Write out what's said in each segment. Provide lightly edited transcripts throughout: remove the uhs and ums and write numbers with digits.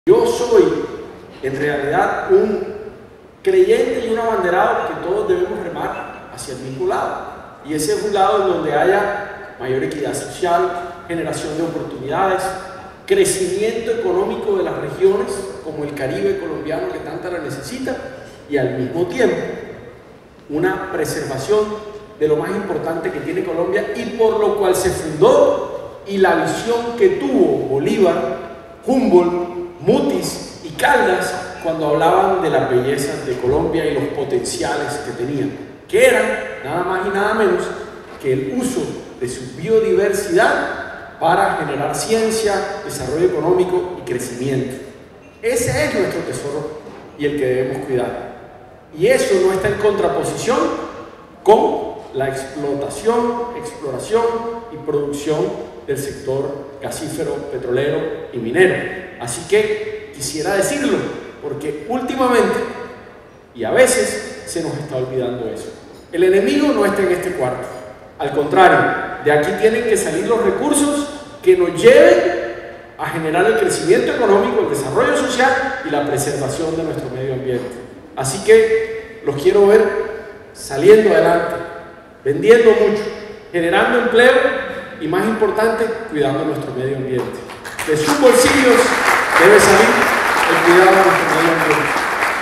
Yo soy, en realidad, un creyente y un abanderado que todos debemos remar hacia el mismo lado. Y ese es un lado en donde haya mayor equidad social, generación de oportunidades, crecimiento económico de las regiones, como el Caribe colombiano que tanta la necesita, y al mismo tiempo una preservación de lo más importante que tiene Colombia y por lo cual se fundó, y la visión que tuvo Bolívar, Humboldt, Mutis y Caldas cuando hablaban de las bellezas de Colombia y los potenciales que tenían, que eran nada más y nada menos que el uso de su biodiversidad para generar ciencia, desarrollo económico y crecimiento. Ese es nuestro tesoro y el que debemos cuidar. Y eso no está en contraposición con la explotación, exploración y producción del sector gasífero, petrolero y minero. Así que quisiera decirlo, porque últimamente, y a veces, se nos está olvidando eso. El enemigo no está en este cuarto. Al contrario, de aquí tienen que salir los recursos que nos lleven a generar el crecimiento económico, el desarrollo social y la preservación de nuestro medio ambiente. Así que los quiero ver saliendo adelante, vendiendo mucho, generando empleo y, más importante, cuidando nuestro medio ambiente. De sus bolsillos debe salir el cuidado de nuestro medio ambiente.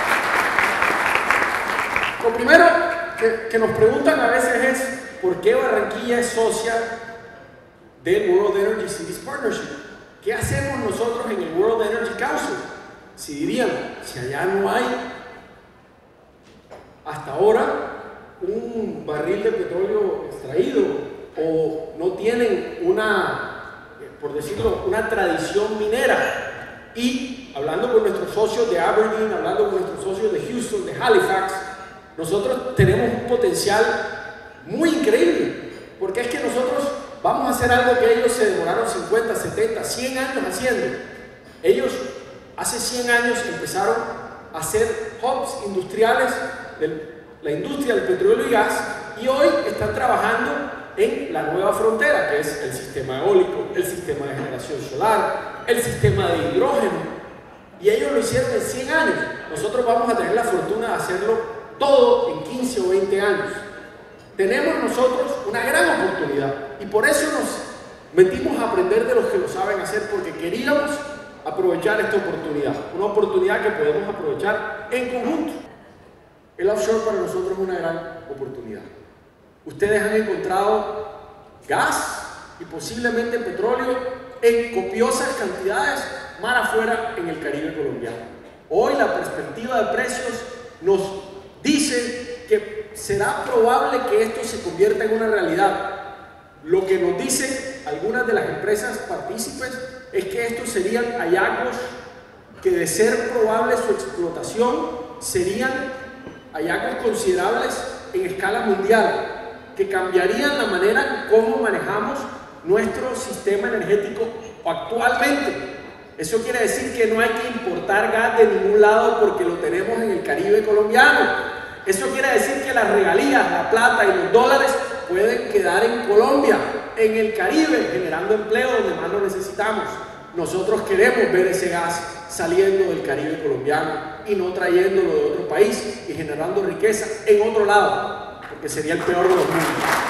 Lo primero que nos preguntan a veces es ¿por qué Barranquilla es socia del World Energy Cities Partnership? ¿Qué hacemos nosotros en el World Energy Council? Si dirían, si allá no hay hasta ahora un barril de petróleo extraído o no tienen una, por decirlo, una tradición minera. Y hablando con nuestros socios de Aberdeen, hablando con nuestros socios de Houston, de Halifax, nosotros tenemos un potencial muy increíble, porque es que nosotros vamos a hacer algo que ellos se demoraron 50, 70, 100 años haciendo. Ellos hace 100 años empezaron a hacer hubs industriales de la industria del petróleo y gas, y hoy están trabajando en la nueva frontera, que es el sistema eólico, el sistema de generación solar, el sistema de hidrógeno, y ellos lo hicieron en 100 años. Nosotros vamos a tener la fortuna de hacerlo todo en 15 o 20 años. Tenemos nosotros una gran oportunidad, y por eso nos metimos a aprender de los que lo saben hacer, porque queríamos aprovechar esta oportunidad, una oportunidad que podemos aprovechar en conjunto. El offshore para nosotros es una gran oportunidad. Ustedes han encontrado gas y posiblemente petróleo en copiosas cantidades mar afuera en el Caribe colombiano. Hoy la perspectiva de precios nos dice que será probable que esto se convierta en una realidad. Lo que nos dicen algunas de las empresas partícipes es que estos serían hallazgos que, de ser probable su explotación, serían hallazgos considerables en escala mundial, que cambiarían la manera como manejamos nuestro sistema energético actualmente. Eso quiere decir que no hay que importar gas de ningún lado porque lo tenemos en el Caribe colombiano. Eso quiere decir que las regalías, la plata y los dólares pueden quedar en Colombia, en el Caribe, generando empleo donde más lo necesitamos. Nosotros queremos ver ese gas saliendo del Caribe colombiano y no trayéndolo de otro país y generando riqueza en otro lado, porque sería el peor de los mundos.